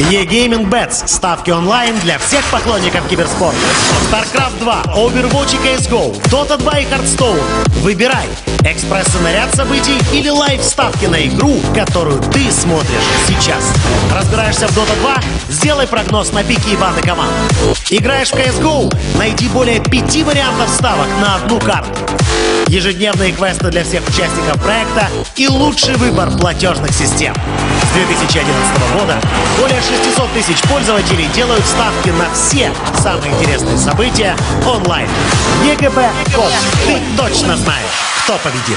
E-Gaming Bets. Ставки онлайн для всех поклонников киберспорта. StarCraft 2, Overwatch и CSGO, Dota 2 и Hearthstone. Выбирай. Экспресс-наряд событий или лайв-ставки на игру, которую ты смотришь сейчас. Разбираешься в Dota 2? Сделай прогноз на пики и банды команд. Играешь в CSGO? Найди более 5 вариантов ставок на одну карту. Ежедневные квесты для всех участников проекта и лучший выбор платежных систем. С 2011 года более 600 тысяч пользователей делают ставки на все самые интересные события онлайн. ЕГБ Код. Ты точно знаешь, кто победит.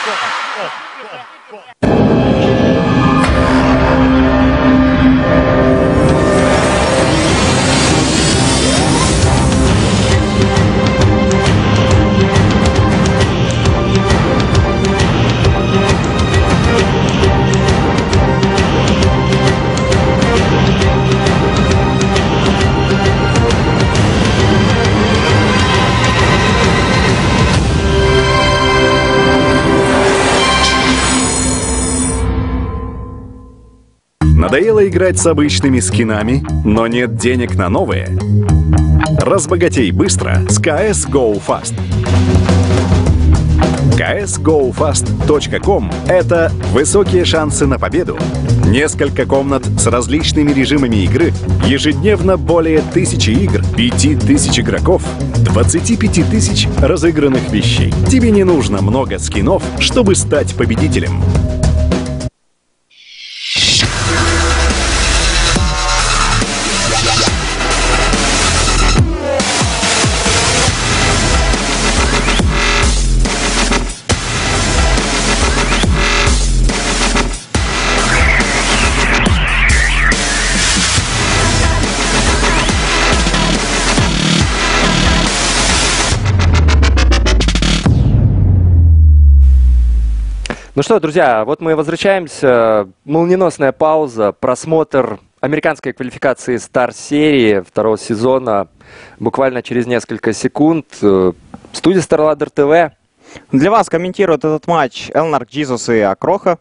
Надоело играть с обычными скинами, но нет денег на новые? Разбогатей быстро с CS Go Fast. CSGoFast.com — это высокие шансы на победу, несколько комнат с различными режимами игры, ежедневно более 1000 игр, 5000 игроков, 25 тысяч разыгранных вещей. Тебе не нужно много скинов, чтобы стать победителем. Ну что, друзья, вот мы возвращаемся. Молниеносная пауза, просмотр американской квалификации Стар-серии второго сезона буквально через несколько секунд. Студия StarLadder TV. Для вас комментируют этот матч Элнарк, Джизус и Акроха.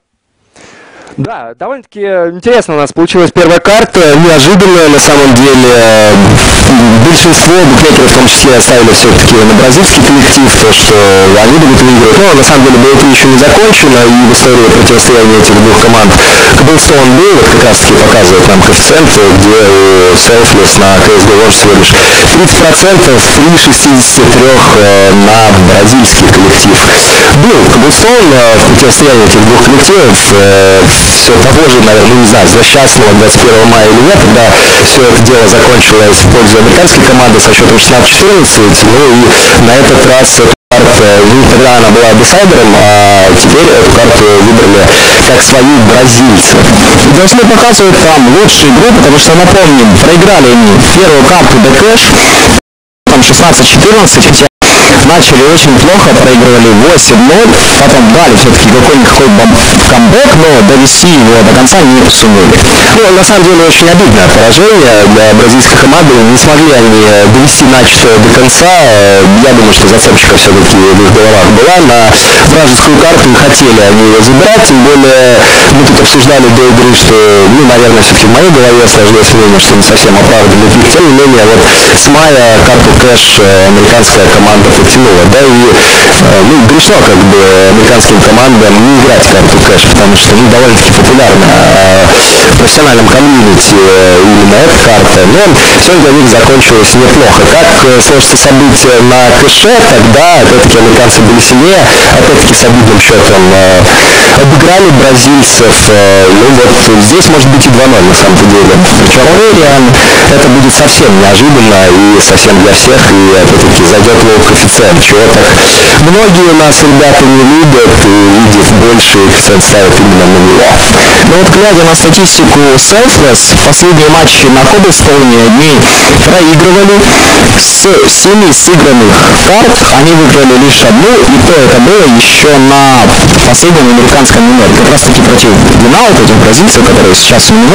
Да, довольно-таки интересно у нас получилась первая карта, неожиданная на самом деле. Большинство букмекеров в том числе оставили все-таки на бразильский коллектив, то, что они будут выигрывать. Но на самом деле BO3 еще не закончено, и в истории противостояния этих двух команд Cobblestone был, вот как раз таки показывает нам коэффициенты, где у Selfless на CSGO Watch всего лишь 30% при 63 на бразильский коллектив. Был Cobblestone в противостоянии этих двух коллективов, все того же, наверное, не знаю, злосчастного 21 мая или нет, когда все это дело закончилось в пользу американской команды со счетом 16-14, ну и на этот раз эту карту, тогда она была десайдером, а теперь эту карту выбрали как свою бразильцы. Должны показывать там лучшую игру, потому что, напомним, проиграли они первую карту Дэкэш, там 16-14, хотя начали очень плохо, проигрывали 8-0, потом дали все-таки какой-никакой камбэк, но довести его до конца не сумели. Ну, на самом деле, очень обидное поражение для бразильской команды. Не смогли они довести начатое до конца. Я думаю, что зацепочка все-таки в их головах была. На вражескую карту не хотели они ее забирать, тем более мы тут обсуждали до игры, что, ну, наверное, все-таки в моей голове сложилось мнение, что не совсем оправданный пик. Тем не менее, вот с мая карту кэш американская команда потянула, да, и ну, грешно как бы американским командам не играть карту кэш, потому что, ну, довольно-таки популярна в профессиональном комьюнити именно эта карта, но все для них закончилось неплохо. Как сложится события на кэше, тогда, опять-таки, американцы были сильнее, опять-таки, с обидным счетом обыграли бразильцев, ну вот здесь может быть и 2-0 на самом-то деле. Причем реально это будет совсем неожиданно и совсем для всех, и опять-таки зайдет лоу коэффициент, чего так многие у нас ребята не любят, и видят больший коэффициент ставят именно на него. Но вот глядя на статистику Selfless, последние матчи на Cobblestone они проигрывали. С 7 сыгранных карт они выиграли лишь одну, и то это было еще на последнем американском номере, как раз таки против Винаут, этих бразильцев, которые сейчас у него.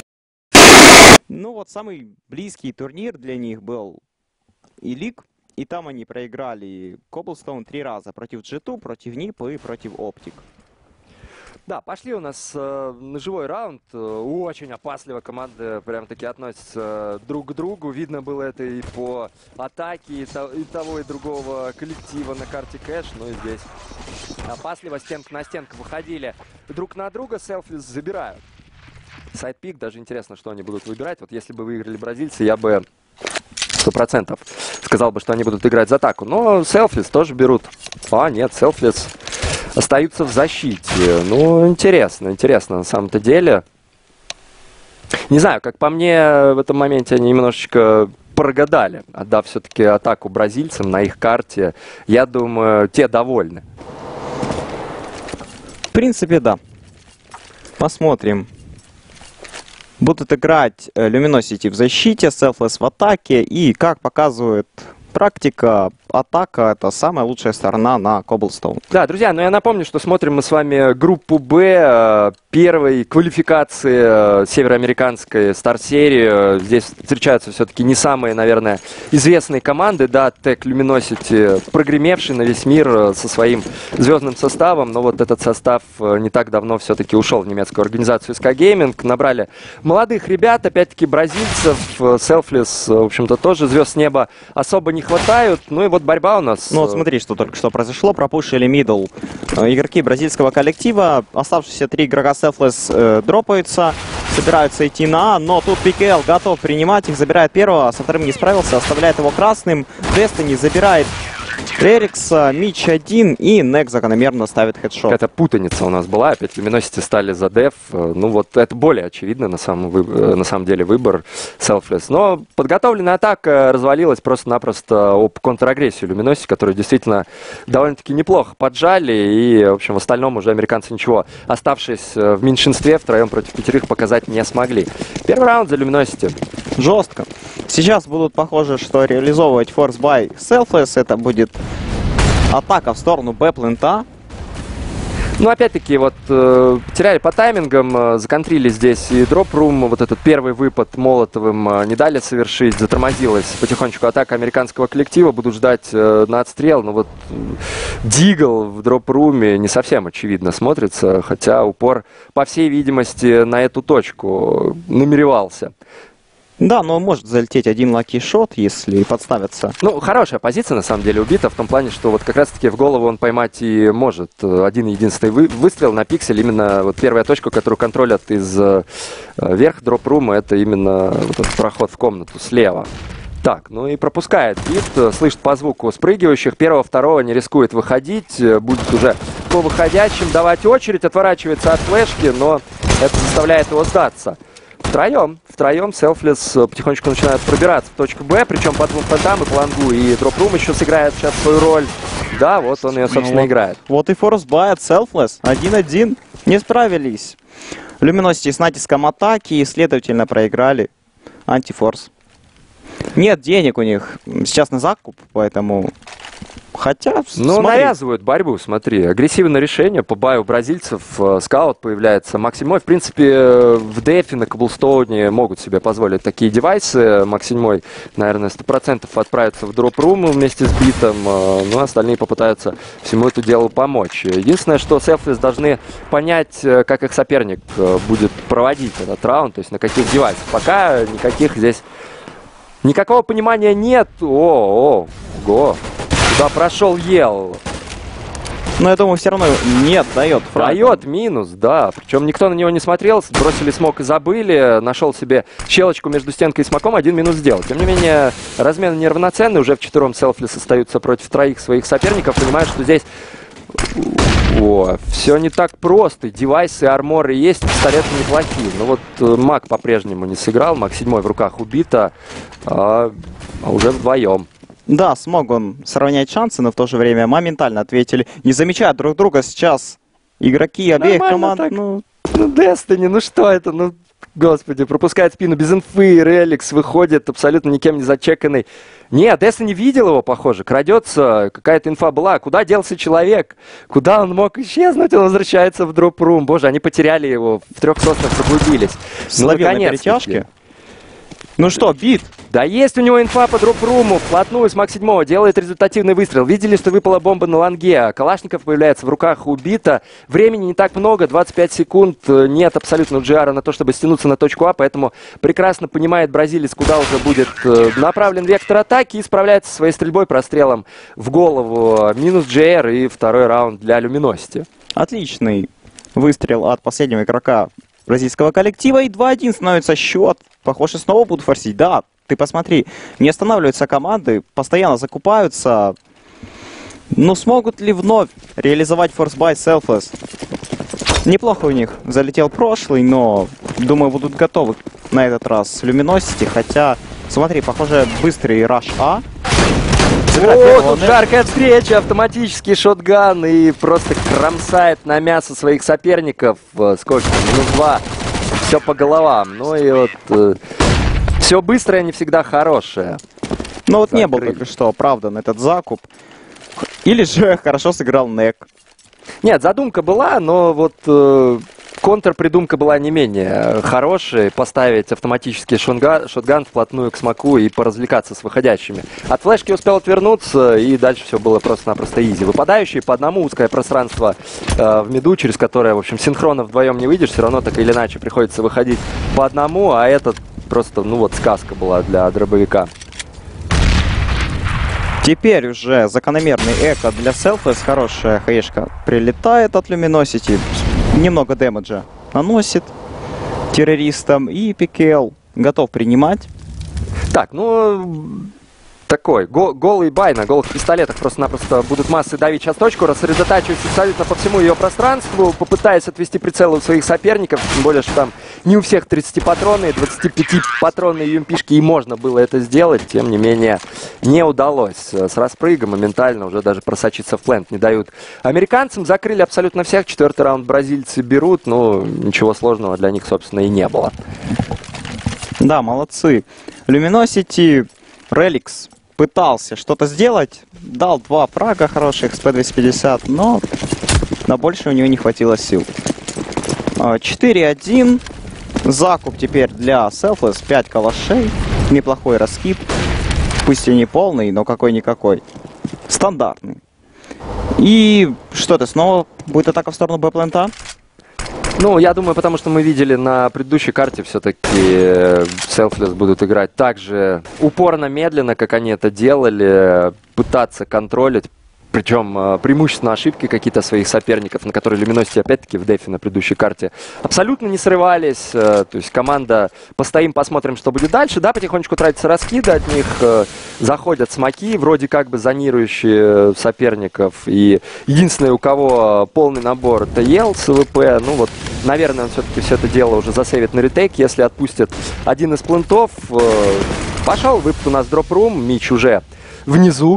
Ну вот самый близкий турнир для них был E-League, и там они проиграли Cobblestone 3 раза против G2, против NiP и против Optic. Да, пошли у нас ножевой раунд. Очень опасливо команды прям-таки относятся друг к другу. Видно было это и по атаке, и того, и другого коллектива на карте Кэш. Ну и здесь опасливо стенка на стенку выходили друг на друга. Selfless забирают сайдпик. Даже интересно, что они будут выбирать. Вот если бы выиграли бразильцы, я бы 100% сказал бы, что они будут играть за атаку. Но Selfless тоже берут. А, нет, Selfless остаются в защите. Ну, интересно на самом-то деле. Не знаю, как по мне, в этом моменте они немножечко прогадали, отдав все-таки атаку бразильцам на их карте. Я думаю, те довольны. В принципе, да. Посмотрим. Будут играть Luminosity в защите, Selfless в атаке. И, как показывает практика, атака — это самая лучшая сторона на Cobblestone. Да, друзья, но я напомню, что смотрим мы с вами группу Б первой квалификации североамериканской стар-серии. Здесь встречаются все-таки не самые, наверное, известные команды. Да, Tech Luminosity, прогремевший на весь мир со своим звездным составом. Но вот этот состав не так давно все-таки ушел в немецкую организацию SK Gaming. Набрали молодых ребят, опять-таки бразильцев. Selfless, в общем-то, тоже звезд с неба особо не хватают. Ну и вот борьба у нас. Ну вот смотри, что только что произошло. Пропушили мидл игроки бразильского коллектива. Оставшиеся 3 игрока Selfless дропаются, собираются идти на А, но тут ПКЛ готов принимать их, забирает первого, со вторым не справился, оставляет его красным. Destiny забирает Рерикса, Мич 1 и Нек закономерно ставит хедшот. Какая-то путаница у нас была, опять Luminosity стали за деф. Ну вот это более очевидно на самом деле выбор Selfless. Но подготовленная атака развалилась просто-напросто об контрагрессию Luminosity, которую действительно довольно-таки неплохо поджали. И, в общем, в остальном уже американцы ничего, оставшись в меньшинстве, втроем против 5 показать не смогли. Первый раунд за Luminosity. Жестко. Сейчас будут, похоже, что реализовывать форс бай Selfless. Это будет атака в сторону Б-плента. Ну, опять-таки, вот потеряли по таймингам, законтрили здесь и дроп-рум. Вот этот первый выпад Молотовым не дали совершить. Затормозилась потихонечку атака американского коллектива. Будут ждать на отстрел. Но вот Дигл в дроп-руме не совсем очевидно смотрится. Хотя упор, по всей видимости, на эту точку намеревался. Да, но может залететь один лаки-шот, если подставится. Ну, хорошая позиция, на самом деле, убита, в том плане, что вот как раз-таки в голову он поймать и может. Один-единственный выстрел на пиксель, именно вот первая точка, которую контролят из верх дроп-рума, это именно вот этот проход в комнату слева. Так, ну и пропускает бит, слышит по звуку спрыгивающих, первого, второго не рискует выходить, будет уже по выходящим давать очередь, отворачивается от флешки, но это заставляет его сдаться. Втроем Selfless потихонечку начинают пробираться в точку Б, причем по двум фронтам, и по лонгу, и дроп-рум еще сыграет сейчас свою роль. Да, вот он ее, собственно, играет. Вот и форс бай от Selfless. 1-1. Не справились Luminosity с натиском атаки и, следовательно, проиграли антифорс. Нет денег у них сейчас на закуп, поэтому... Хотя, ну, навязывают борьбу, смотри. Агрессивное решение по баю бразильцев. Скаут появляется. Максимой, в принципе, в дефе на Коблстоуне могут себе позволить такие девайсы. Максимой, наверное, 100% отправится в дроп-рум вместе с битом. Но остальные попытаются всему этому делу помочь. Единственное, что Selfless должны понять, как их соперник будет проводить этот раунд. То есть на каких девайсах. Пока никаких здесь... Никакого понимания нет. Го. Куда прошел Ел. Но я думаю, все равно нет, дает. Дает минус, да. Причем никто на него не смотрел. Бросили смок и забыли. Нашел себе щелочку между стенкой и смоком. 1 минус сделал. Тем не менее, размены неравноценны. Уже вчетвером Selfless остаются против 3 своих соперников. Понимают, что здесь... все не так просто. Девайсы, арморы есть, пистолеты неплохие. Но вот Мак по-прежнему не сыграл. Мак 7 в руках убита. А уже вдвоем. Да, смог он сравнять шансы, но в то же время моментально ответили. Не замечают друг друга сейчас игроки обеих команд. Ну, Destiny, ну что это? Ну, господи, пропускает спину без инфы. Реликс выходит абсолютно никем не зачеканный. Нет, Destiny видел его, похоже. Крадется, какая-то инфа была. Куда делся человек? Куда он мог исчезнуть? Он возвращается в дроп-рум. Боже, они потеряли его. В 3 соснах заблудились. Словил на перетяжке. Ну что, бит? Да есть у него инфа по дроп-руму, вплотную с Мак-7 делает результативный выстрел. Видели, что выпала бомба на лонге. Калашников появляется в руках у бита. Времени не так много, 25 секунд. Нет абсолютно GR на то, чтобы стянуться на точку А, поэтому прекрасно понимает бразилец, куда уже будет направлен вектор атаки и справляется со своей стрельбой, прострелом в голову. Минус GR и второй раунд для Luminosity. Отличный выстрел от последнего игрока бразильского коллектива. И 2-1 становится счет. Похоже, снова будут форсить. Да, ты посмотри, не останавливаются команды, постоянно закупаются. Но смогут ли вновь реализовать форсбай Selfless? Неплохо у них залетел прошлый, но, думаю, будут готовы на этот раз Luminosity. Хотя, смотри, похоже, быстрый раш А. О, тут жаркая встреча, автоматический шотган и просто кромсает на мясо своих соперников. Сколько? Минус 2. Все по головам. Ну и вот все быстрое не всегда хорошее. Ну вот не был только что оправдан этот закуп. Или же хорошо сыграл Нек. Нет, задумка была, но вот контрпридумка была не менее хорошей. Поставить автоматический шотган вплотную к смоку и поразвлекаться с выходящими. От флешки успел отвернуться, и дальше все было просто-напросто изи. Выпадающие по одному, узкое пространство в миду, через которое, в общем, синхронно вдвоем не выйдешь. Все равно так или иначе приходится выходить по одному, а этот просто, ну вот, сказка была для дробовика. Теперь уже закономерный эко для Selfless. Хорошая хаешка прилетает от Luminosity. Немного дэмэджа наносит террористам. И PKL готов принимать. Так, ну... Такой, голый бай на голых пистолетах просто-напросто будут массы давить сейчас точку, рассредотачиваются абсолютно по всему ее пространству, попытаясь отвести прицелы у своих соперников, тем более, что там не у всех 30-патронные, 25-патронные юмпишки, и можно было это сделать, тем не менее, не удалось. С распрыга моментально уже даже просочиться в плент не дают американцам, закрыли абсолютно всех, 4-й раунд бразильцы берут, но ничего сложного для них, собственно, и не было. Да, молодцы. Luminosity, Relix пытался что-то сделать, дал 2 фрага хороших с P250, но на больше у него не хватило сил. 4-1. Закуп теперь для Selfless, 5 калашей. Неплохой раскид. Пусть и не полный, но какой-никакой. Стандартный. И что-то снова будет атака в сторону Б-плента? Ну, я думаю, потому что мы видели на предыдущей карте, все-таки Selfless будут играть так же упорно, медленно, как они это делали, пытаться контролить, причем преимущественно ошибки какие-то своих соперников, на которые Luminosity, опять-таки, в дефе на предыдущей карте абсолютно не срывались. То есть команда «постоим, посмотрим, что будет дальше». Да, потихонечку тратятся раскиды, от них заходят смоки, вроде как бы зонирующие соперников. И единственное, у кого полный набор, это Ел с ВП. Ну вот, наверное, он все-таки все это дело уже засейвит на ретейк. Если отпустят один из плентов, пошел выпад у нас дроп-рум, Мич уже внизу.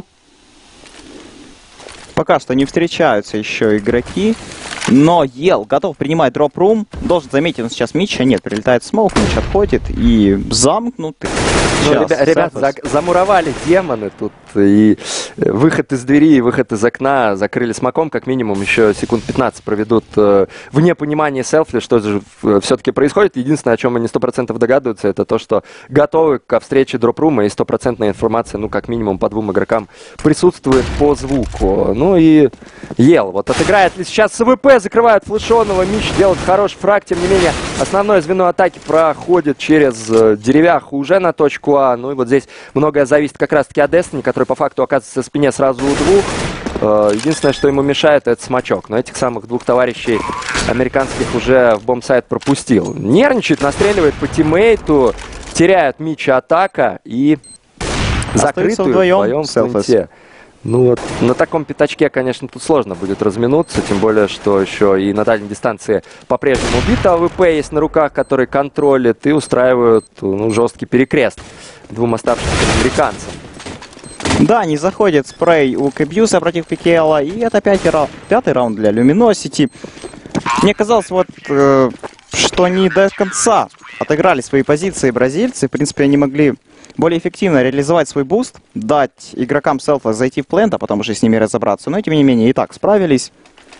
Пока что не встречаются еще игроки, но Ел готов принимать дроп-рум. Должен заметить, он сейчас Мича нет, прилетает смоук, Мич отходит и замкнутый. Ну, ребята, замуровали демоны тут, и выход из двери, и выход из окна закрыли смоком, как минимум еще секунд 15 проведут вне понимания Selfless, что же все-таки происходит. Единственное, о чем они 100% догадываются, это то, что готовы ко встрече дроп-рума, и 100% информация, ну, как минимум, по 2 игрокам присутствует по звуку. Ну и Ел, вот отыграет ли сейчас СВП, закрывают флешонного, Мич делает хороший фраг, тем не менее, основное звено атаки проходит через деревяху уже на точку А. Ну и вот здесь многое зависит как раз-таки от Destiny, который по факту оказывается в спине сразу у 2. Единственное, что ему мешает, это смачок. Но этих самых 2 товарищей американских уже в бомбсайт пропустил. Нервничает, настреливает по тиммейту, теряют Мича атака и закрытую вдвоем в пленте. Ну вот, на таком пятачке, конечно, тут сложно будет разминуться, тем более, что еще и на дальней дистанции по-прежнему бита АВП есть на руках, который контролит и устраивают, ну, жесткий перекрест 2 оставшимся американцам. Да, не заходит спрей у Кэбьюса против PKL, и это 5-й раунд для Luminosity. Мне казалось, вот, что они до конца отыграли свои позиции бразильцы, в принципе, они могли более эффективно реализовать свой буст, дать игрокам Selfless зайти в плент, а потом уже с ними разобраться. Но, тем не менее, и так справились.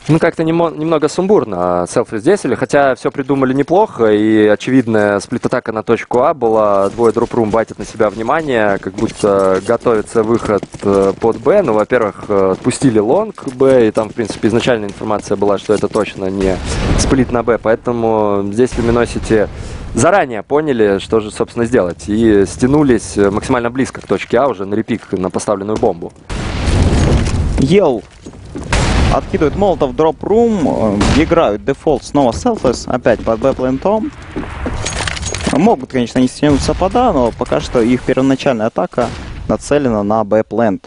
Ну, как-то немного сумбурно Selfless действовали, хотя все придумали неплохо, и очевидная сплит-атака на точку А была, двое дроп-рум батят на себя внимание, как будто готовится выход под Б. Ну, во-первых, отпустили лонг Б, и там, в принципе, изначальная информация была, что это точно не сплит на Б, поэтому здесь Luminosity заранее поняли, что же, собственно, сделать, и стянулись максимально близко к точке А, уже на репик на поставленную бомбу. Ел откидывает молотов, дроп-рум, играют дефолт снова Selfless, опять под Б-плентом. Могут, конечно, не стянуться под А, но пока что их первоначальная атака нацелена на Б-плент.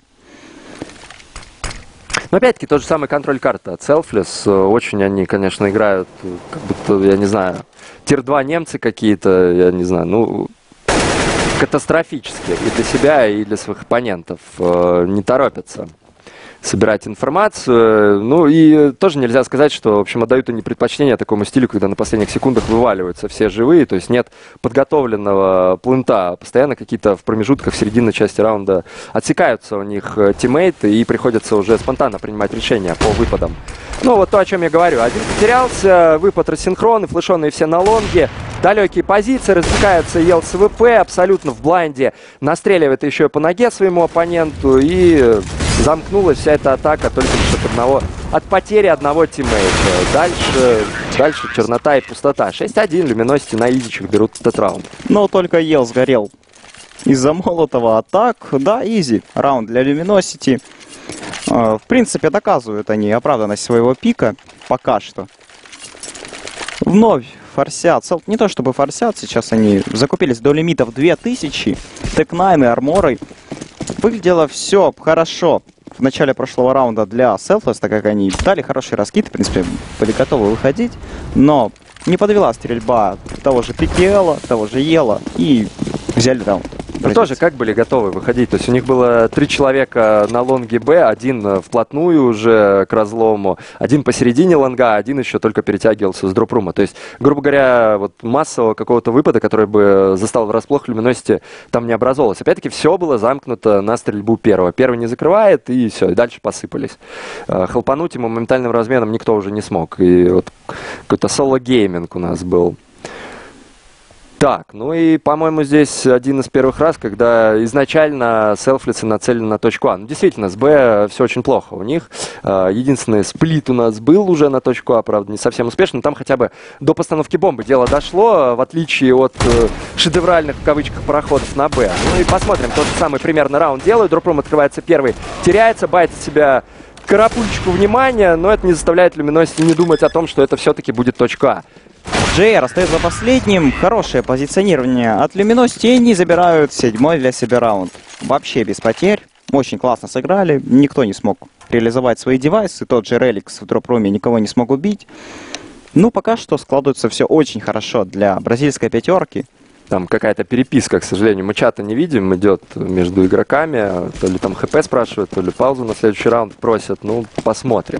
Но опять-таки тот же самый контроль карты от Selfless. Очень они, конечно, играют, как будто, я не знаю, тир-2 немцы какие-то, я не знаю, ну, катастрофически и для себя, и для своих оппонентов. Не торопятся собирать информацию. Ну и тоже нельзя сказать, что, в общем, отдают они предпочтение такому стилю, когда на последних секундах вываливаются все живые, то есть нет подготовленного плента. Постоянно какие-то в промежутках, в серединной части раунда отсекаются у них тиммейты, и приходится уже спонтанно принимать решения по выпадам. Ну вот то, о чем я говорю. Один потерялся, выпад рассинхрон, флешеные все на лонге. Далекие позиции, развлекается Ел с ВП, абсолютно в блайнде. Настреливает еще и по ноге своему оппоненту, и замкнулась вся эта атака только лишь от потери одного тиммейта. Дальше чернота и пустота. 6-1, Luminosity на изичах берут этот раунд. Но только Ел сгорел из-за молотого. А так, да, изи раунд для Luminosity. В принципе, доказывают они оправданность своего пика пока что. Вновь форсят. Не то чтобы форсят, сейчас они закупились до лимитов 2000. Тек-9 и арморой. Выглядело все хорошо в начале прошлого раунда для Selfless, так как они дали хороший раскид, в принципе, были готовы выходить. Но не подвела стрельба того же Пикела, того же Ела, и взяли раунд. Ну, тоже как были готовы выходить. То есть у них было 3 человека на лонге Б, один вплотную уже к разлому, один посередине лонга, один еще только перетягивался с дроп-рума. То есть, грубо говоря, вот массового какого-то выпада, который бы застал врасплох Luminosity, там не образовалось. Опять-таки все было замкнуто на стрельбу первого. Первый не закрывает, и все, и дальше посыпались. Хлопануть ему моментальным разменом никто уже не смог. И вот какой-то соло-гейминг у нас был. Так, ну и, по-моему, здесь один из первых раз, когда изначально Selfless нацелены на точку А. Ну, действительно, с Б все очень плохо у них. Единственный сплит у нас был уже на точку А, правда, не совсем успешно. Там хотя бы до постановки бомбы дело дошло, в отличие от шедевральных, в кавычках, проходов на Б. Ну и посмотрим, тот же самый примерно раунд делают. Дроп-рум открывается первый, теряется, байтит себя карапульчику внимания, но это не заставляет Luminosity не думать о том, что это все-таки будет точка А. JR остается последним. Хорошее позиционирование от Luminosity, и они забирают 7-й для себя раунд. Вообще без потерь. Очень классно сыграли. Никто не смог реализовать свои девайсы. Тот же Реликс в дроп-руме никого не смог убить. Ну, пока что складывается все очень хорошо для бразильской пятерки. Там какая-то переписка, к сожалению. Мы чата не видим, идет между игроками. То ли там ХП спрашивают, то ли паузу на следующий раунд просят. Ну, посмотрим.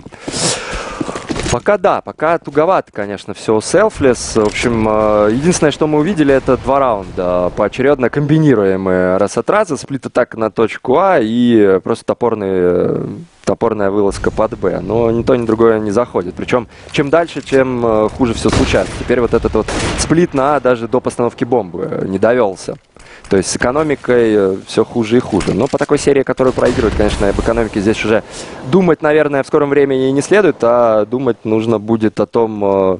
Пока да, пока туговато, конечно, все у Selfless. В общем, единственное, что мы увидели, это 2 раунда поочередно комбинируемые раз от раза. Сплит-атака на точку А и просто топорная вылазка под Б. Но ни то, ни другое не заходит. Причем, чем дальше, тем хуже все случается. Теперь вот этот вот сплит на А даже до постановки бомбы не довелся. То есть с экономикой все хуже и хуже. Но по такой серии, которую проигрывают, конечно, об экономике здесь уже думать, наверное, в скором времени не следует, а думать нужно будет о том,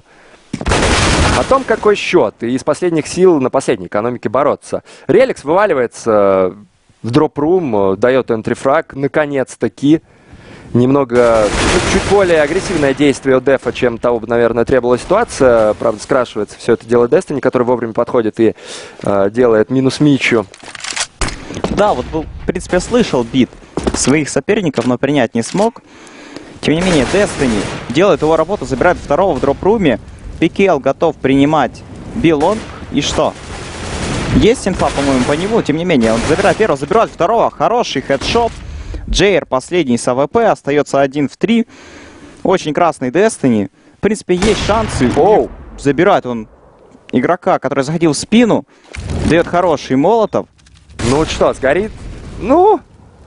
какой счет. И из последних сил на последней экономике бороться. Реликс вываливается в дроп-рум, дает энтрифраг, наконец-таки. Немного, чуть более агрессивное действие от Дефа, чем того бы, наверное, требовала ситуация. Правда, скрашивается все это дело Destiny, который вовремя подходит и делает минус Мичу. Да, вот, в принципе, слышал бит своих соперников, но принять не смог. Тем не менее, Destiny делает его работу, забирает второго в дроп-руме. PKL готов принимать билонг. И что? Есть инфа, по-моему, по нему. Тем не менее, он забирает первого, забирает второго. Хороший хедшот. JR последний с АВП, остается 1 в 3. Очень красный Destiny. В принципе, есть шансы. Оу! Забирает он игрока, который заходил в спину. Дает хороший молотов. Ну что, сгорит? Ну,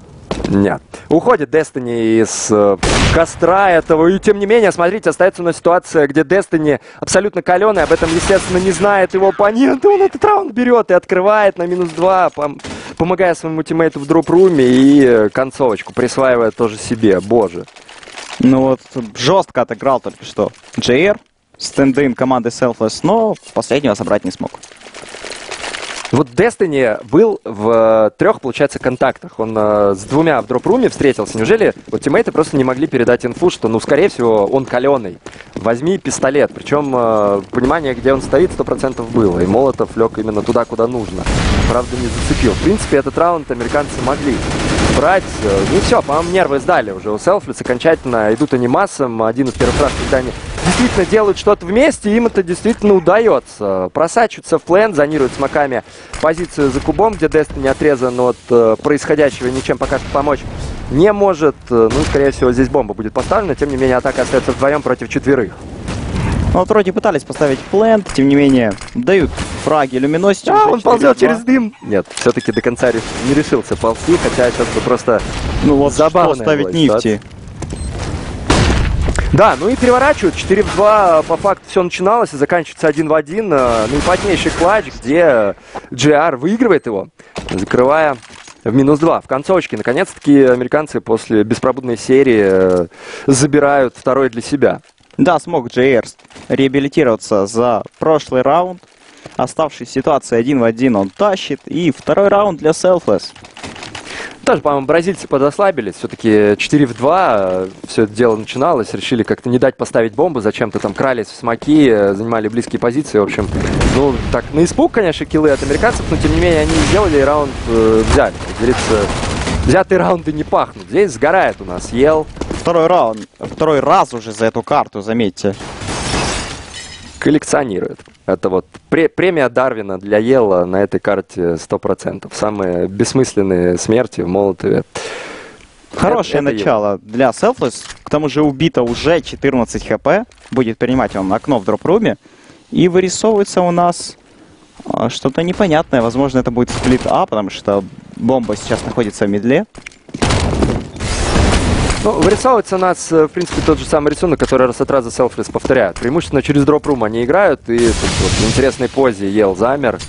Нет. Уходит Destiny из костра этого. И тем не менее, смотрите, остается у нас ситуация, где Destiny абсолютно каленый. Об этом, естественно, не знает его оппонент. Он этот раунд берет и открывает на -2, помогая своему тиммейту в дроп-руме и концовочку присваивая тоже себе. Боже. Ну вот, жестко отыграл только что JR, стенд-ин команды Selfless, но последнего собрать не смог. Вот Destiny был в 3, получается, контактах. Он с 2 в дроп-руме встретился. Неужели вот тиммейты просто не могли передать инфу, что, ну, скорее всего, он каленый. Возьми пистолет. Причем понимание, где он стоит, 100% было. И Молотов лег именно туда, куда нужно. Правда, не зацепил. В принципе, этот раунд американцы могли брать. Ну все, по-моему, нервы сдали уже у Selfless. Окончательно идут они массом. Один из первых раз, когда они действительно делают что-то вместе, им это действительно удается. Просачиваются в плей-ин, зонируют смоками позицию за кубом, где Destiny отрезан от происходящего, ничем пока что помочь не может. Ну, скорее всего, здесь бомба будет поставлена. Тем не менее, атака остается вдвоем против 4. Ну, вот вроде пытались поставить плент, тем не менее, дают фраги Люминосити. Он ползет через дым. Нет, все-таки до конца не решился ползти, хотя сейчас бы просто забавно ставить нефти. Да, ну и переворачивают. 4-2 по факту все начиналось и заканчивается 1-1. Наипотнейший клатч, где JR выигрывает его, закрывая в -2. В концовочке, наконец-таки, американцы после беспробудной серии забирают 2 для себя. Да, смог JR реабилитироваться за прошлый раунд. Оставшись в ситуации 1 в 1 он тащит. И 2 раунд для Selfless. Тоже, по-моему, бразильцы подослабились. Все-таки 4-2 все это дело начиналось. Решили как-то не дать поставить бомбу. Зачем-то там крались в смоки, занимали близкие позиции. В общем, ну, так, на испуг, конечно, киллы от американцев, но, тем не менее, они сделали и раунд взяли. Как говорится, взятые раунды не пахнут. Здесь сгорает у нас Ел. 2 раунд. 2 раз уже за эту карту, заметьте. Коллекционирует. Это вот премия Дарвина для Ела на этой карте 100%. Самые бессмысленные смерти в Молотове. Хорошее начало для Selfless. К тому же убито уже 14 хп. Будет принимать он окно в дроп-руме. И вырисовывается у нас что-то непонятное. Возможно, это будет сплит А, потому что бомба сейчас находится в мидле. Ну, вырисовывается у нас, в принципе, тот же самый рисунок, который раз от раза Selfless повторяют. Преимущественно через дроп-рум они играют, и тут вот в интересной позе Ел замер.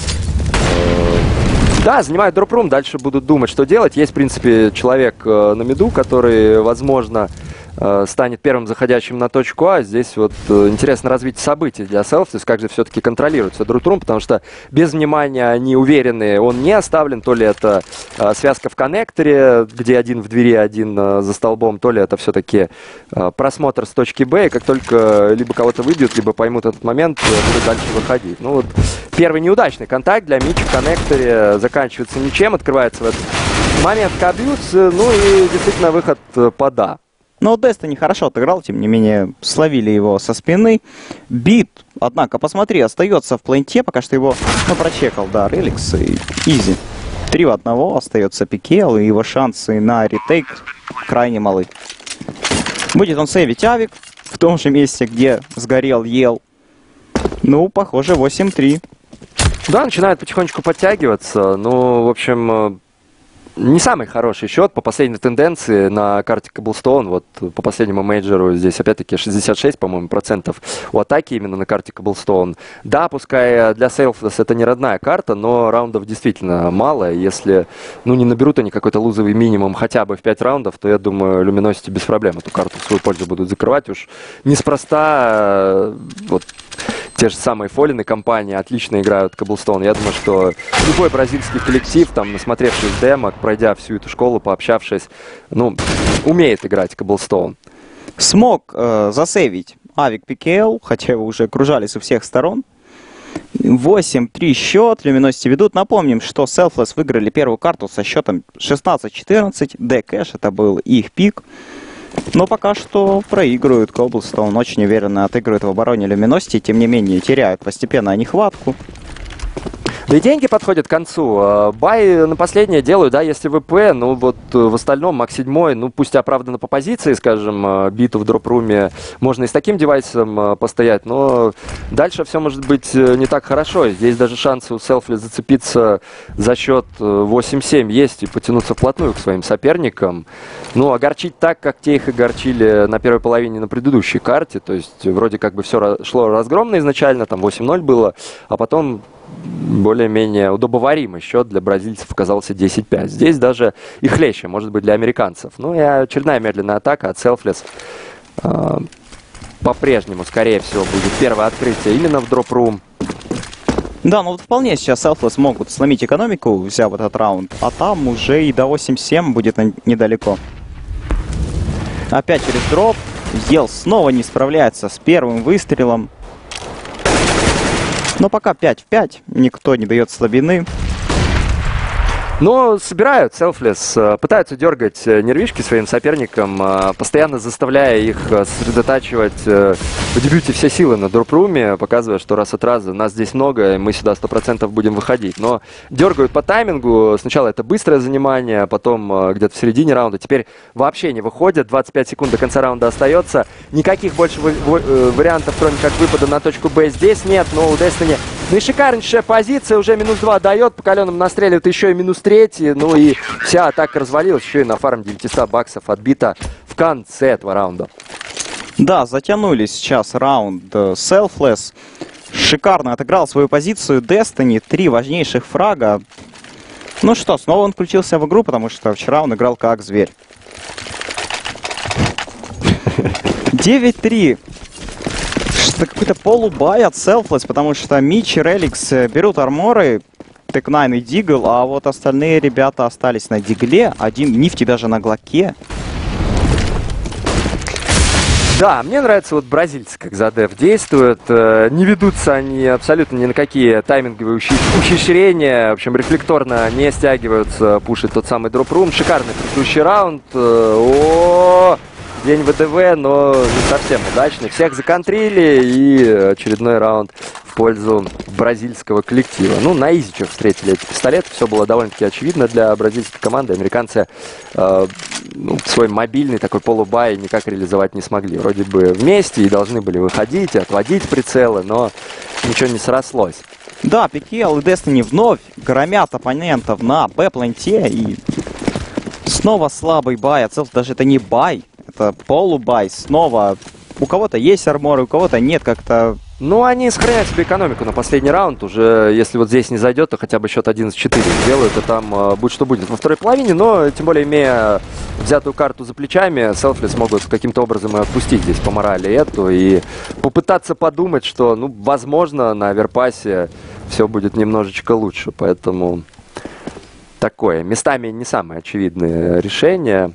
Да, занимают дроп-рум, дальше будут думать, что делать. Есть, в принципе, человек на миду, который, возможно, станет первым заходящим на точку А. Здесь вот интересно развитие событий для Selfless, как же все-таки контролируется дроп-рум, потому что без внимания они уверены, он не оставлен. То ли это связка в коннекторе, где один в двери, один за столбом, то ли это все-таки просмотр с точки Б. И как только либо кого-то выбьют, либо поймут этот момент, будут дальше выходить. Ну вот первый неудачный контакт для Мичи в коннекторе заканчивается ничем, открывается в этот момент Кабьюз, ну и действительно выход под А. Но Destiny хорошо отыграл, тем не менее, словили его со спины. Бит, однако, посмотри, остается в пленте, пока что его, ну, прочекал, да, Реликс и Изи. 3 в 1 остается Пикел, и его шансы на ретейк крайне малы. Будет он сейвить Авик в том же месте, где сгорел Ел. Ну, похоже, 8-3. Да, начинает потихонечку подтягиваться, ну, в общем... Не самый хороший счет по последней тенденции на карте Cobblestone. Вот по последнему мейджору здесь опять-таки 66, по-моему, процентов у атаки именно на карте Cobblestone. Да, пускай для Selfless это не родная карта, но раундов действительно мало. Если не наберут они какой-то лузовый минимум хотя бы в 5 раундов, то я думаю, Luminosity без проблем эту карту в свою пользу будут закрывать. Уж неспроста вот те же самые Fallen и компания отлично играют Cobblestone. Я думаю, что любой бразильский коллектив, там, насмотревшись демок, пройдя всю эту школу, пообщавшись, умеет играть Cobblestone. Смог засейвить Авик ПКЛ, хотя его уже окружали со всех сторон. 8-3 счет, Luminosity ведут. Напомним, что Selfless выиграли первую карту со счетом 16-14. D-Cash, это был их пик. Но пока что проигрывают Cobblestone, очень уверенно отыгрывают в обороне Luminosity, тем не менее теряют постепенно нехватку. Да и деньги подходят к концу. Бай на последнее делаю, да, если ВП, ну вот в остальном Мак 7, ну пусть оправданно по позиции, скажем, биту в дроп-руме, можно и с таким девайсом постоять, но дальше все может быть не так хорошо. Здесь даже шансы у Selfless зацепиться за счет 8-7 есть и потянуться вплотную к своим соперникам. Ну, огорчить так, как те их огорчили на первой половине на предыдущей карте, то есть вроде как бы все шло разгромно изначально, там 8-0 было, а потом более-менее удобоваримый счет для бразильцев оказался 10-5. Здесь даже и хлеще, может быть, для американцев. Ну и очередная медленная атака от Selfless. По-прежнему, скорее всего, будет первое открытие именно в дроп-рум. Да, ну вот вполне сейчас Selfless могут сломить экономику, взяв этот раунд, а там уже и до 8-7 будет недалеко. Опять через дроп. Ел снова не справляется с первым выстрелом. Но пока 5 в 5, никто не дает слабины. Но собирают Selfless, пытаются дергать нервишки своим соперникам, постоянно заставляя их сосредотачивать в дебюте все силы на дроп-руме, показывая, что раз от раза нас здесь много, и мы сюда 100% будем выходить. Но дергают по таймингу, сначала это быстрое занимание, потом где-то в середине раунда, теперь вообще не выходят, 25 секунд до конца раунда остается, никаких больше вариантов, кроме как выпада на точку Б, здесь нет, но у Destiny, ну и шикарнейшая позиция, уже -2 дает, по каленым настреливает еще и -3, ну и вся атака развалилась, еще и на фарм 900 баксов отбита в конце этого раунда. Да, затянули сейчас раунд Selfless. Шикарно отыграл свою позицию Destiny, 3 важнейших фрага. Ну что, снова он включился в игру, потому что вчера он играл как зверь. 9-3. Что какой-то полубай от Selfless, потому что Мич и Реликс берут арморы, Tech9 и Дигл, а вот остальные ребята остались на Дигле, один Нифти даже на Глоке. Да, мне нравится вот бразильцы, как Задев действуют. Не ведутся они абсолютно ни на какие тайминговые ухищрения. В общем, рефлекторно не стягиваются, пушит тот самый дроп-рум. Шикарный предыдущий раунд. День ВДВ, но не совсем удачный. Всех законтрили, и очередной раунд в пользу бразильского коллектива. Ну, на изичах встретили эти пистолеты. Все было довольно-таки очевидно для бразильской команды. Американцы свой мобильный такой полубай никак реализовать не смогли. Вроде бы вместе и должны были выходить, отводить прицелы, но ничего не срослось. Да, PKL и Destiny вновь громят оппонентов на Б-планте, и снова слабый бай. Отцел даже это не бай. Это полубай. Снова у кого-то есть арморы, у кого-то нет, как-то... Ну, они сохраняют себе экономику на последний раунд. Уже, если вот здесь не зайдет, то хотя бы счет 11-4 сделают, и там будь что будет во второй половине. Но, тем более, имея взятую карту за плечами, Selfless могут каким-то образом и отпустить здесь по морали эту. И попытаться подумать, что, ну, возможно, на оверпассе все будет немножечко лучше. Поэтому такое. Местами не самое очевидное решение.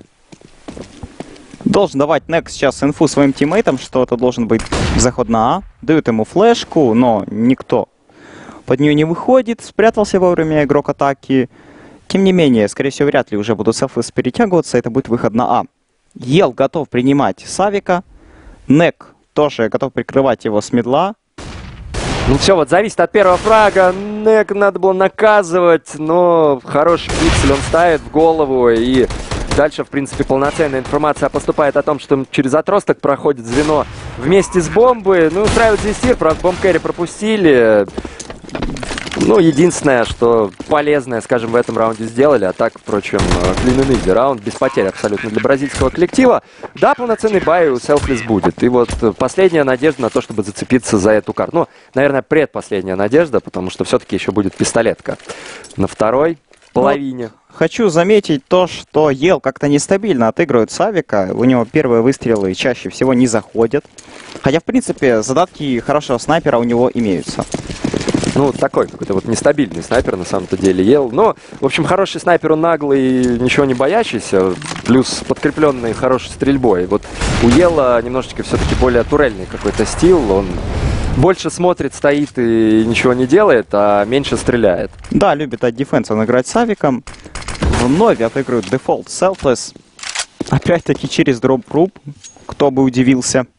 Должен давать Neck сейчас инфу своим тиммейтам, что это должен быть заход на А. Дают ему флешку, но никто под нее не выходит. Спрятался вовремя игрок атаки. Тем не менее, скорее всего, вряд ли уже будут Selfless перетягиваться. Это будет выход на А. Ел готов принимать Савика. Neck тоже готов прикрывать его с мидла. Ну все, вот зависит от первого фрага. Neck надо было наказывать, но хороший пиксель он ставит в голову, и дальше, в принципе, полноценная информация поступает о том, что через отросток проходит звено вместе с бомбой. Ну, устраивает здесь тир, правда, бомб-кэрри пропустили. Ну, единственное, что полезное, скажем, в этом раунде сделали, а так, впрочем, clean and easy раунд, без потерь абсолютно для бразильского коллектива. Да, полноценный бай у Selfless будет. И вот последняя надежда на то, чтобы зацепиться за эту карту. Ну, наверное, предпоследняя надежда, потому что все-таки еще будет пистолетка на второй половине. Хочу заметить то, что Ел как-то нестабильно отыгрывает Савика. У него первые выстрелы чаще всего не заходят. Хотя, в принципе, задатки хорошего снайпера у него имеются. Ну, такой какой-то вот нестабильный снайпер на самом-то деле Ел. Но, в общем, хороший снайпер, он наглый, ничего не боящийся, плюс подкрепленный хорошей стрельбой. Вот у Ела немножечко все-таки более турельный какой-то стил. Он больше смотрит, стоит и ничего не делает, а меньше стреляет. Да, любит от дефенса он играть с Савиком. Вновь отыгрывают дефолт Selfless. Опять-таки через дроп-руб. Кто бы удивился.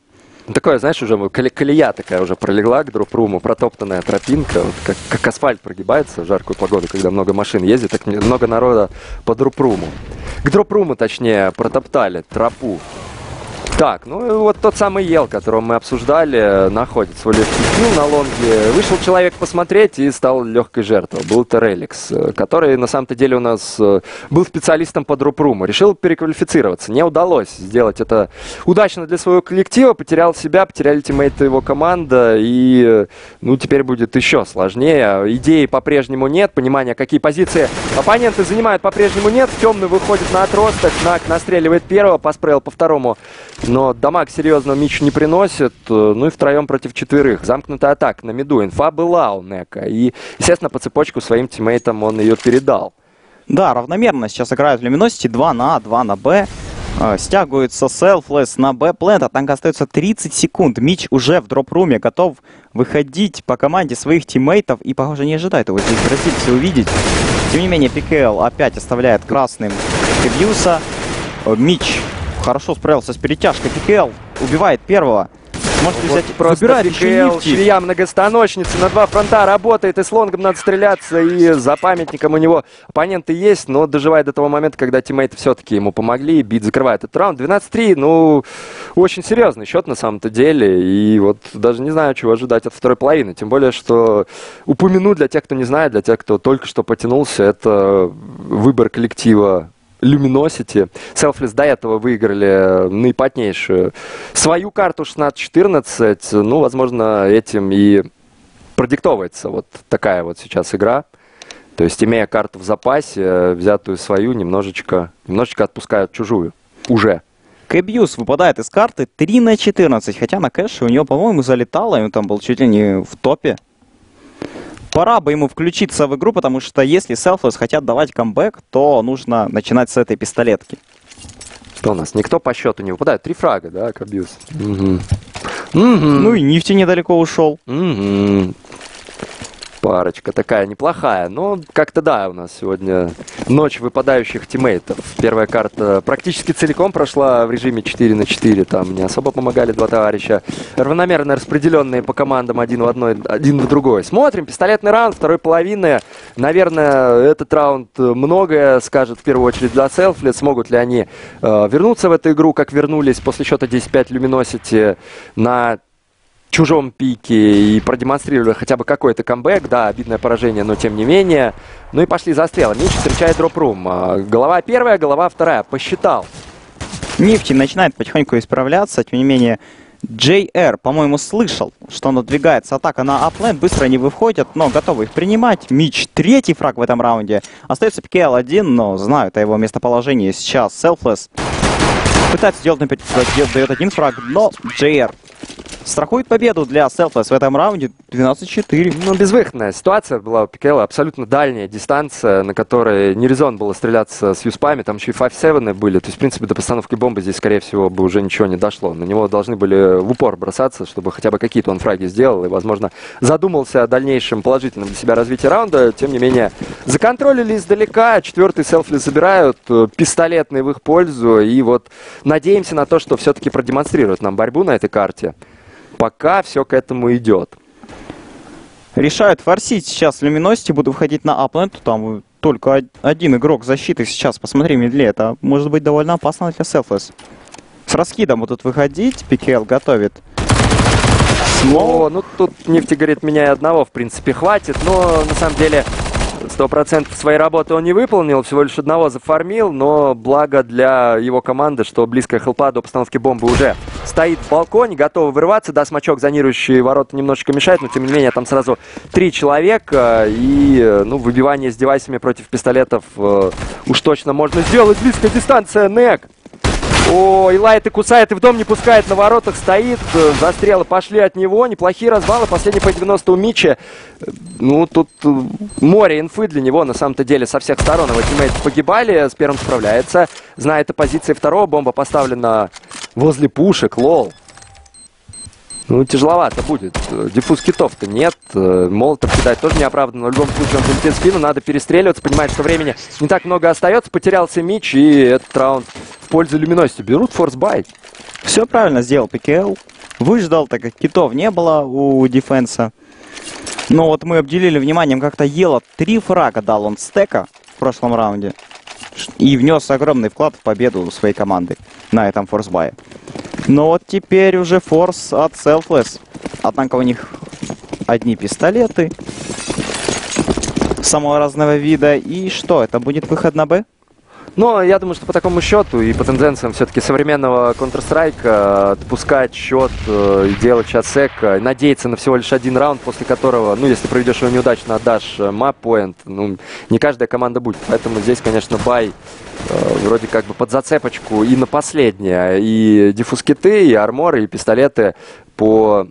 Такое, знаешь, уже колея такая уже пролегла к дроп-руму, протоптанная тропинка, вот как асфальт прогибается в жаркую погоду, когда много машин ездит, так много народа по дроп-руму. К дроп-руму, точнее, протоптали тропу. Так, ну и вот тот самый Ел, которого мы обсуждали, находится в легкий килл на лонге. Вышел человек посмотреть и стал легкой жертвой. Был Тереликс, который на самом-то деле у нас был специалистом по дроп-руму. Решил переквалифицироваться. Не удалось сделать это удачно для своего коллектива. Потерял себя, потеряли тиммейты его команда. И ну, теперь будет еще сложнее. Идеи по-прежнему нет. Понимания, какие позиции оппоненты занимают, по-прежнему нет. Темный выходит на отросток. Нак настреливает первого, поспрейл по второму. Но дамаг серьезного Мич не приносит. Ну и втроем против четверых. Замкнутая атака на миду. Инфа была у Нека. И, естественно, по цепочку своим тиммейтам он ее передал. Да, равномерно сейчас играют в Luminosity. 2 на А, 2 на Б. Стягивается Selfless на Б-плент. Однако остается 30 секунд. Мич уже в дроп-руме готов выходить по команде своих тиммейтов. И, похоже, не ожидает его здесь бразильцы увидеть. Тем не менее, ПКЛ опять оставляет красным Кебьюса. Мич хорошо справился с перетяжкой. ПКЛ убивает первого. Может взять, просто ПКЛ, швея многостаночница, на два фронта работает, и с лонгом надо стреляться, и за памятником у него оппоненты есть, но доживает до того момента, когда тиммейты все-таки ему помогли, бит закрывает этот раунд. 12-3, ну, очень серьезный счет на самом-то деле, и вот даже не знаю, чего ожидать от второй половины, тем более, что упомяну для тех, кто не знает, для тех, кто только что потянулся, это выбор коллектива Luminosity. Selfless до этого выиграли наипотнейшую свою карту 16-14. Ну, возможно, этим и продиктовывается вот такая вот сейчас игра. То есть, имея карту в запасе, взятую свою, немножечко отпускают чужую. Уже. Кэбьюс выпадает из карты 3 на 14. Хотя на кэше у него, по-моему, залетало. И он там был чуть ли не в топе. Пора бы ему включиться в игру, потому что если Selfless хотят давать камбэк, то нужно начинать с этой пистолетки. Что у нас? Никто по счету не выпадает. 3 фрага, да, Кэбьюс? Ну и Нифти недалеко ушел. Парочка такая неплохая, но как-то да, у нас сегодня ночь выпадающих тиммейтов. Первая карта практически целиком прошла в режиме 4 на 4, там не особо помогали два товарища. Равномерно распределенные по командам один в одной, один в другой. Смотрим, пистолетный раунд второй половины. Наверное, этот раунд многое скажет в первую очередь для Selfless. Смогут ли они вернуться в эту игру, как вернулись после счета 10-5 Luminosity на чужом пике и продемонстрировали хотя бы какой-то камбэк. Да, обидное поражение, но тем не менее. Ну и пошли за стрелом. Мич встречает дроп-рум. Голова первая, голова вторая. Посчитал. Нифти начинает потихоньку исправляться. Тем не менее, JR, по-моему, слышал, что надвигается атака на аплент. Быстро они выходят, но готовы их принимать. Мич третий фраг в этом раунде. Остается ПКЛ один, но знают о его местоположении сейчас. Selfless пытается сделать, дает один фраг, но JR страхует победу для Selfless в этом раунде. 12-4. Ну, безвыходная ситуация была у ПКЛ. Абсолютно дальняя дистанция, на которой не резон было стреляться с юспами. Там еще и 5-7 были. То есть, в принципе, до постановки бомбы здесь, скорее всего, бы уже ничего не дошло. На него должны были в упор бросаться, чтобы хотя бы какие-то он фраги сделал. И, возможно, задумался о дальнейшем положительном для себя развитии раунда. Тем не менее, законтролили издалека. Четвертый Selfless забирают. Пистолетный в их пользу. И вот надеемся на то, что все-таки продемонстрируют нам борьбу на этой карте. Пока все к этому идет. Решают форсить сейчас Luminosity, буду выходить на аплент. Там только один игрок защиты сейчас. Посмотри, медли, это может быть довольно опасно для Selfless. С раскидом будут выходить. ПКЛ готовит. О, ну тут Нефти говорит, меня и одного в принципе хватит. Но на самом деле 100% своей работы он не выполнил, всего лишь одного зафармил, но благо для его команды, что близкая хелпа до постановки бомбы уже стоит в балконе, готовы вырваться. Да, смачок, зонирующий ворота, немножечко мешает, но тем не менее там сразу 3 человека, и ну, выбивание с девайсами против пистолетов уж точно можно сделать. Близкая дистанция, Нек. Ой, лает и кусает, и в дом не пускает, на воротах стоит. Застрелы пошли от него, неплохие развалы. Последний по 90 у Мичи. Ну, тут море инфы для него, на самом-то деле, со всех сторон. Его тиммейты погибали, с первым справляется. Знает о позиции второго, бомба поставлена возле пушек, лол. Ну, тяжеловато будет. Диффуз китов-то нет. Молотов кидать тоже неоправданно. В любом случае он полетит в спину. Надо перестреливаться. Понимает, что времени не так много остается. Потерялся мич. И этот раунд в пользу Люминосити. Берут форсбай. Все правильно сделал ПКЛ. Выждал, так как китов не было у дефенса. Но вот мы обделили вниманием как-то Ела. 3 фрага дал он стека в прошлом раунде. И внес огромный вклад в победу своей команды на этом форсбае. Но вот теперь уже форс от Selfless. Однако у них одни пистолеты самого разного вида. И что, это будет выход на Б? Но я думаю, что по такому счету и по тенденциям все-таки современного Counter-Strike отпускать счет и делать сейчас эко, надеяться на всего лишь один раунд, после которого, ну, если проведешь его неудачно, отдашь мап-поинт, ну, не каждая команда будет. Поэтому здесь, конечно, бай вроде как бы под зацепочку и на последнее. И диффуз-киты, и арморы, и пистолеты по...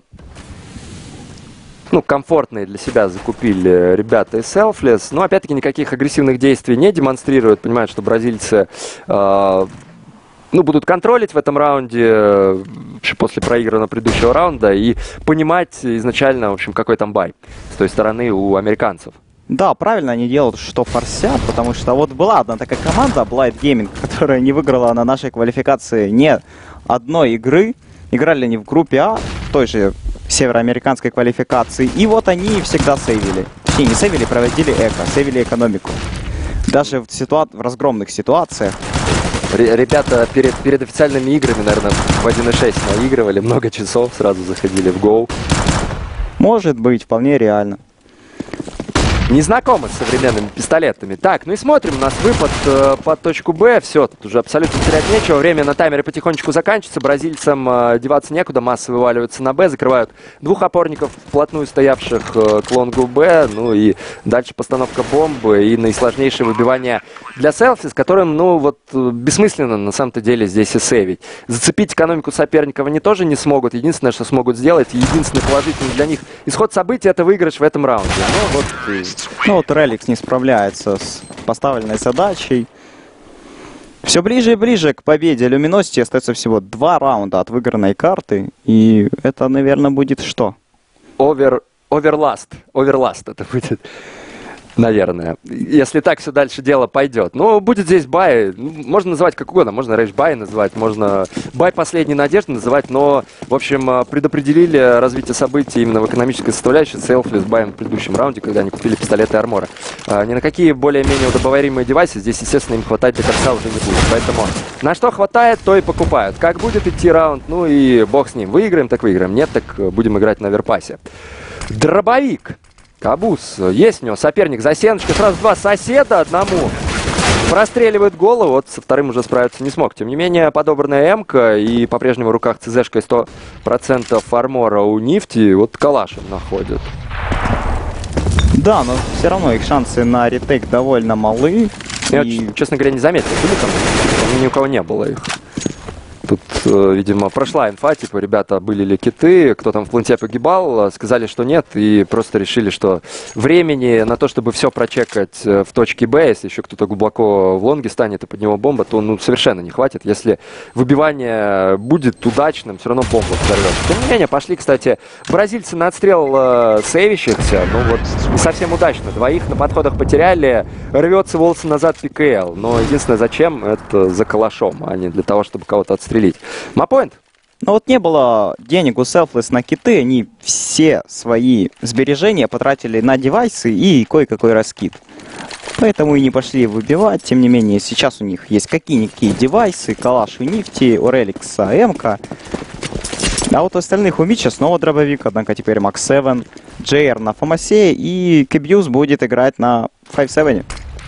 Ну, комфортные для себя закупили ребята из Selfless. Но, опять-таки, никаких агрессивных действий не демонстрируют. Понимают, что бразильцы ну, будут контролить в этом раунде после проигранного предыдущего раунда и понимать изначально, в общем, какой там бай с той стороны у американцев. Да, правильно они делают, что форсят, потому что вот была одна такая команда, Blight Gaming, которая не выиграла на нашей квалификации ни одной игры. Играли они в группе А, в той же североамериканской квалификации. И вот они всегда сейвили. Точнее, не сейвили, проводили эко, сейвили экономику. Даже в разгромных ситуациях. Ребята перед официальными играми, наверное, в 1.6 наигрывали, много часов, сразу заходили в гоу. Может быть, вполне реально. Не знакомы с современными пистолетами. Так, ну и смотрим, у нас выпад под точку Б. Все, тут уже абсолютно терять нечего. Время на таймере потихонечку заканчивается. Бразильцам деваться некуда. Массы вываливаются на Б. Закрывают двух опорников, вплотную стоявших к лонгу Б. Ну и дальше постановка бомбы и наисложнейшее выбивание для Селфи, с которым, ну вот, бессмысленно на самом-то деле здесь и сейвить. Зацепить экономику соперников они тоже не смогут. Единственное, что смогут сделать, единственный положительный для них исход событий, это выигрыш в этом раунде. Ну вот... Ну вот Реликс не справляется с поставленной задачей. Все ближе и ближе к победе Люминосити. Остается всего 2 раунда от выигранной карты. И это, наверное, будет что? Оверласт это будет, наверное. Если так все дальше дело пойдет. Но будет здесь бай. Можно называть как угодно. Можно рейдж-бай называть. Можно бай последней надежды называть. Но, в общем, предопределили развитие событий именно в экономической составляющей. Selfless баем в предыдущем раунде, когда они купили пистолеты и арморы. Ни на какие более-менее удобоваримые девайсы здесь, естественно, им хватать до конца уже не будет. Поэтому на что хватает, то и покупают. Как будет идти раунд, ну и бог с ним. Выиграем, так выиграем. Нет, так будем играть на верпасе. Дробовик. Кабус, есть у него соперник за сеночкой, сразу 2 соседа, одному простреливает голову, вот со вторым уже справиться не смог. Тем не менее, подобранная М-ка и по-прежнему в руках ЦЗшкой 100% армора у Нифти, вот калашем находят. Да, но все равно их шансы на ретейк довольно малы. Я, честно говоря, не заметил, были там, ни у кого не было их. Тут, видимо, прошла инфа, типа, ребята, были ли киты, кто там в планте погибал, сказали, что нет, и просто решили, что времени на то, чтобы все прочекать в точке Б, если еще кто-то глубоко в лонге станет и под него бомба, то, ну, совершенно не хватит. Если выбивание будет удачным, все равно бомба взорвется. Тем не менее, пошли, кстати, бразильцы на отстрел сейвящихся, ну, вот, не совсем удачно. 2 на подходах потеряли, рвется волосы назад ПКЛ, но единственное, зачем, это за калашом, а не для того, чтобы кого-то отстрелить. Мапоинт? Но вот не было денег у Selfless на киты, они все свои сбережения потратили на девайсы и кое-какой раскид. Поэтому и не пошли выбивать, тем не менее, сейчас у них есть какие-никакие девайсы, калаш у Нифти, у Реликса М-ка. А вот у остальных у Митча снова дробовик, однако теперь Макс 7, JR на Фомасе и Кебьюз будет играть на 5-7.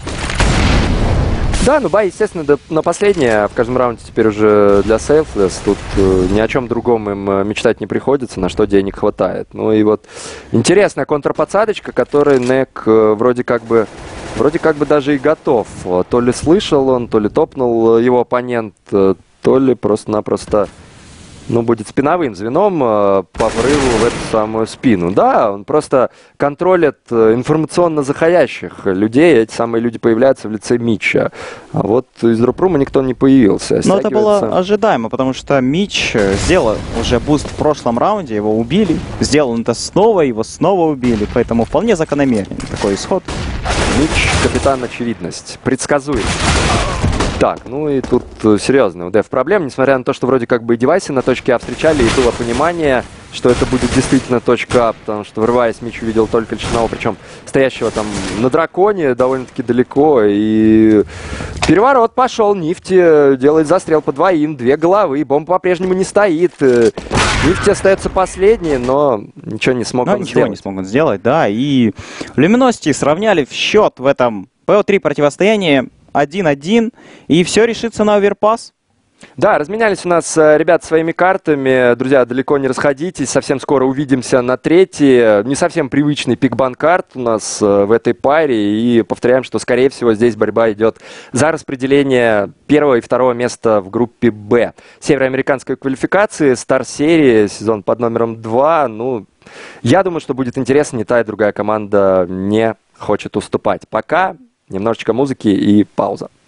Да, ну бай, естественно, на последнее в каждом раунде теперь уже для Selfless. Тут ни о чем другом им мечтать не приходится, на что денег хватает. Ну и вот интересная контрподсадочка, которой Нек вроде как бы даже и готов. То ли слышал он, то ли топнул его оппонент, то ли просто-напросто ну, будет спиновым звеном по врыву в эту самую спину. Да, он просто контролит информационно заходящих людей. Эти самые люди появляются в лице Митча. А вот из дропрума никто не появился. Но это было ожидаемо, потому что Митч сделал уже буст в прошлом раунде, его убили. Сделал это снова, его снова убили. Поэтому вполне закономерен такой исход. Митч — капитан очевидность. Предсказуем. Так, ну и тут серьезно у Дев проблем, несмотря на то, что вроде как бы и девайсы на точке А встречали, и было понимание, что это будет действительно точка А, потому что, врываясь, Митч увидел только лишь одного, причем стоящего там на драконе довольно-таки далеко, и переворот пошел, Нифти делает застрел по двоим, 2 головы, бомба по-прежнему не стоит, Нифти остается последний, но ничего не смог он сделать. Не смог он сделать, да, и Luminosity сравняли в счет в этом ПО-3 противостоянии 1-1, и все решится на оверпас. Да, разменялись у нас ребята своими картами. Друзья, далеко не расходитесь. Совсем скоро увидимся на третьей. Не совсем привычный пикбан-карт у нас в этой паре. И повторяем, что, скорее всего, здесь борьба идет за распределение первого и второго места в группе «Б». Североамериканской квалификации, стар-серии, сезон под номером 2. Ну, я думаю, что будет интересно. Ни та и другая команда не хочет уступать. Пока. Немножечко музыки и пауза.